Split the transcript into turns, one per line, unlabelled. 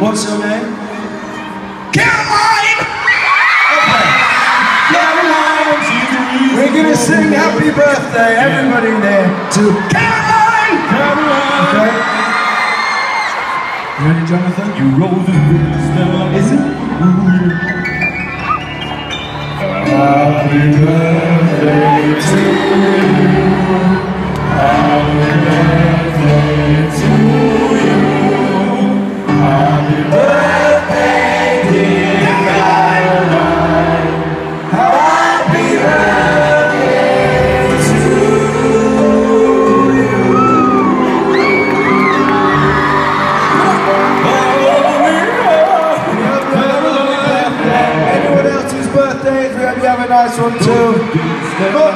What's your name?
Caroline!
Okay. Caroline! We're gonna sing happy birthday, everybody there, to Caroline! Caroline! Okay. You ready, Jonathan?
You roll the blues down.
Is it? Happy birthday to you. Happy birthday to you. Happy birthday, dear Caroline. Happy birthday to you. Anyone else's birthdays? We hope you have a nice one too.